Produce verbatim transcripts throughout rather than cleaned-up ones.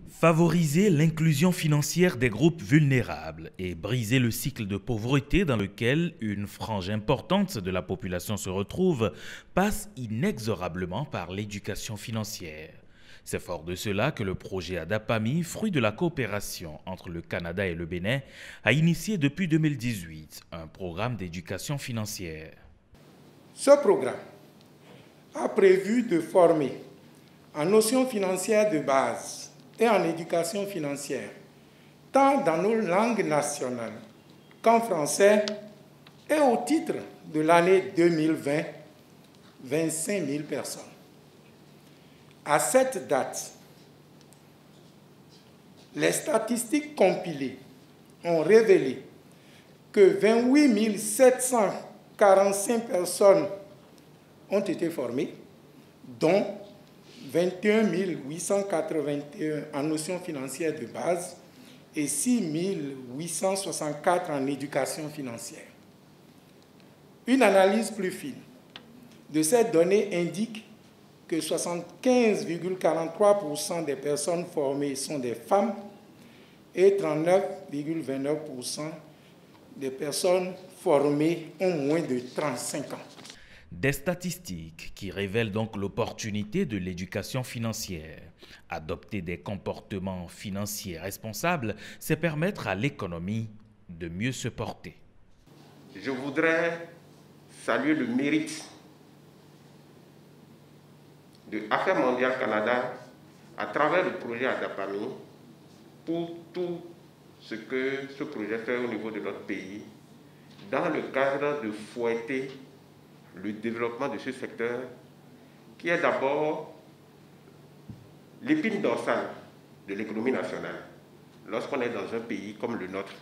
Favoriser l'inclusion financière des groupes vulnérables et briser le cycle de pauvreté dans lequel une frange importante de la population se retrouve passe inexorablement par l'éducation financière. C'est fort de cela que le projet ADAPAMI, fruit de la coopération entre le Canada et le Bénin, a initié depuis deux mille dix-huit un programme d'éducation financière. Ce programme a prévu de former en notions financières de base et en éducation financière, tant dans nos langues nationales qu'en français, et au titre de l'année deux mille vingt, vingt-cinq mille personnes. À cette date, les statistiques compilées ont révélé que vingt-huit mille sept cent quarante-cinq personnes ont été formées, dont vingt et un mille huit cent quatre-vingt-un en notions financières de base et six mille huit cent soixante-quatre en éducation financière. Une analyse plus fine de ces données indique que soixante-quinze virgule quarante-trois pour cent des personnes formées sont des femmes et trente-neuf virgule vingt-neuf pour cent des personnes formées ont moins de trente-cinq ans. Des statistiques qui révèlent donc l'opportunité de l'éducation financière. Adopter des comportements financiers responsables, c'est permettre à l'économie de mieux se porter. Je voudrais saluer le mérite de Affaires mondiales Canada à travers le projet ADAPAMI pour tout ce que ce projet fait au niveau de notre pays dans le cadre de fouetter le développement de ce secteur qui est d'abord l'épine dorsale de l'économie nationale lorsqu'on est dans un pays comme le nôtre.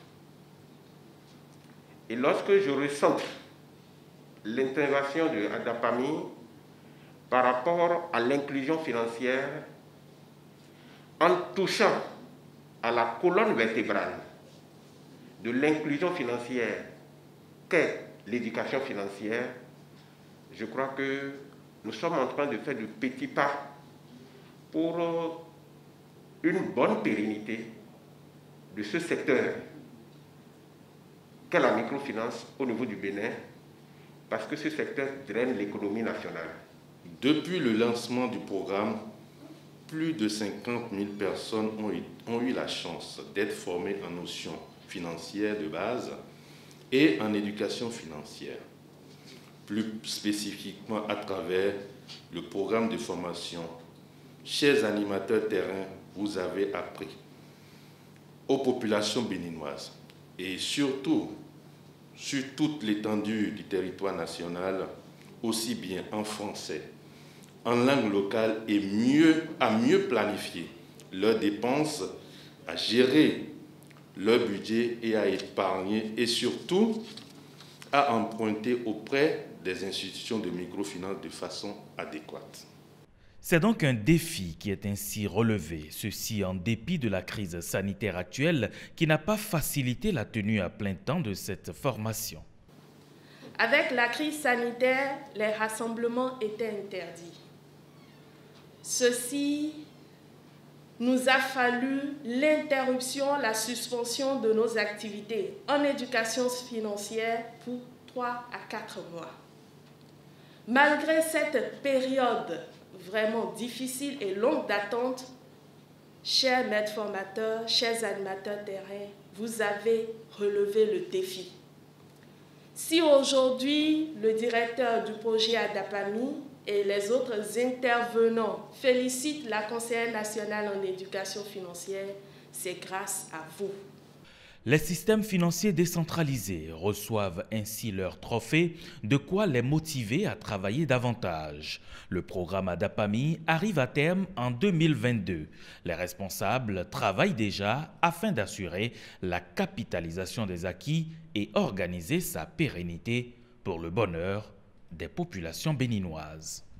Et lorsque je ressens l'intervention de ADAPAMI par rapport à l'inclusion financière en touchant à la colonne vertébrale de l'inclusion financière qu'est l'éducation financière, je crois que nous sommes en train de faire de petits pas pour une bonne pérennité de ce secteur qu'est la microfinance au niveau du Bénin, parce que ce secteur draine l'économie nationale. Depuis le lancement du programme, plus de cinquante mille personnes ont eu, ont eu la chance d'être formées en notions financières de base et en éducation financière. Plus spécifiquement à travers le programme de formation. Chers animateurs terrain, vous avez appris aux populations béninoises et surtout sur toute l'étendue du territoire national, aussi bien en français, en langue locale et mieux, à mieux planifier leurs dépenses, à gérer leur budget et à épargner et surtout à emprunter auprès des institutions de microfinance de façon adéquate. C'est donc un défi qui est ainsi relevé, ceci en dépit de la crise sanitaire actuelle qui n'a pas facilité la tenue à plein temps de cette formation. Avec la crise sanitaire, les rassemblements étaient interdits. Ceci nous a fallu l'interruption, la suspension de nos activités en éducation financière pour trois à quatre mois. Malgré cette période vraiment difficile et longue d'attente, chers maîtres formateurs, chers animateurs terrain, vous avez relevé le défi. Si aujourd'hui le directeur du projet ADAPAMI et les autres intervenants félicitent la conseillère nationale en éducation financière, c'est grâce à vous. Les systèmes financiers décentralisés reçoivent ainsi leurs trophées, de quoi les motiver à travailler davantage. Le programme ADAPAMI arrive à terme en deux mille vingt-deux. Les responsables travaillent déjà afin d'assurer la capitalisation des acquis et organiser sa pérennité pour le bonheur des populations béninoises.